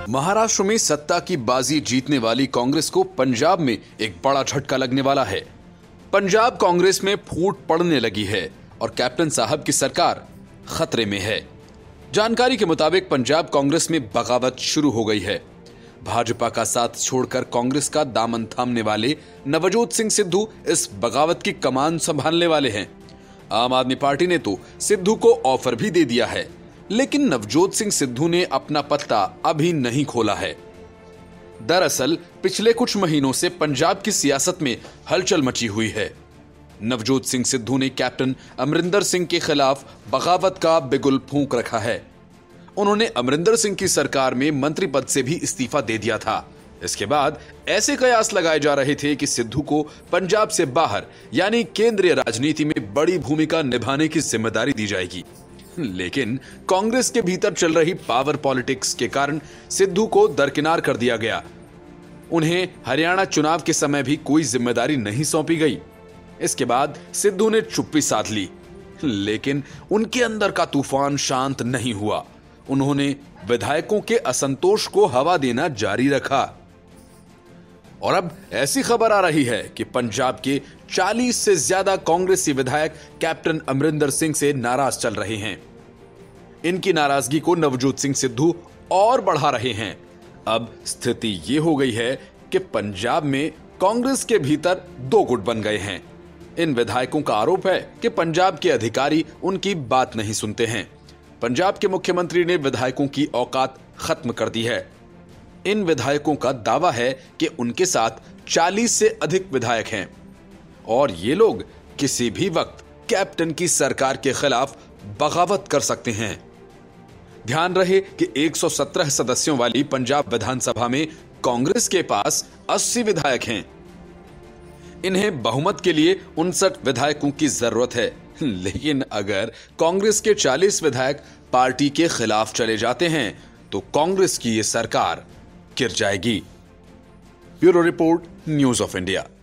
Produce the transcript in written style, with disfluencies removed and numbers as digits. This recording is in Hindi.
महाराष्ट्र में सत्ता की बाजी जीतने वाली कांग्रेस को पंजाब में एक बड़ा झटका लगने वाला है। पंजाब कांग्रेस में फूट पड़ने लगी है और कैप्टन साहब की सरकार खतरे में है। जानकारी के मुताबिक पंजाब कांग्रेस में बगावत शुरू हो गई है। भाजपा का साथ छोड़कर कांग्रेस का दामन थामने वाले नवजोत सिंह सिद्धू इस बगावत की कमान संभालने वाले हैं। आम आदमी पार्टी ने तो सिद्धू को ऑफर भी दे दिया है, लेकिन नवजोत सिंह सिद्धू ने अपना पत्ता अभी नहीं खोला है। दरअसल पिछले कुछ महीनों से पंजाब की सियासत में हलचल मची हुई है। नवजोत सिंह सिद्धू ने कैप्टन अमरिंदर सिंह के खिलाफ बगावत का बिगुल फूंक रखा है। उन्होंने अमरिंदर सिंह की सरकार में मंत्री पद से भी इस्तीफा दे दिया था। इसके बाद ऐसे कयास लगाए जा रहे थे कि सिद्धू को पंजाब से बाहर यानी केंद्रीय राजनीति में बड़ी भूमिका निभाने की जिम्मेदारी दी जाएगी। लेकिन कांग्रेस के भीतर चल रही पावर पॉलिटिक्स के कारण सिद्धू को दरकिनार कर दिया गया। उन्हें हरियाणा चुनाव के समय भी कोई जिम्मेदारी नहीं सौंपी गई। इसके बाद सिद्धू ने चुप्पी साध ली, लेकिन उनके अंदर का तूफान शांत नहीं हुआ। उन्होंने विधायकों के असंतोष को हवा देना जारी रखा और अब ऐसी खबर आ रही है कि पंजाब के 40 से ज्यादा कांग्रेसी विधायक कैप्टन अमरिंदर सिंह से नाराज चल रहे हैं। इनकी नाराजगी को नवजोत सिंह सिद्धू और बढ़ा रहे हैं। अब स्थिति ये हो गई है कि पंजाब में कांग्रेस के भीतर दो गुट बन गए हैं। इन विधायकों का आरोप है कि पंजाब के अधिकारी उनकी बात नहीं सुनते हैं। पंजाब के मुख्यमंत्री ने विधायकों की औकात खत्म कर दी है। इन विधायकों का दावा है कि उनके साथ 40 से अधिक विधायक हैं और ये लोग किसी भी वक्त कैप्टन की सरकार के खिलाफ बगावत कर सकते हैं। ध्यान रहे कि 117 सदस्यों वाली पंजाब विधानसभा में कांग्रेस के पास 80 विधायक हैं। इन्हें बहुमत के लिए 59 विधायकों की जरूरत है, लेकिन अगर कांग्रेस के 40 विधायक पार्टी के खिलाफ चले जाते हैं तो कांग्रेस की ये सरकार गिर जाएगी। Bureau report, news of India.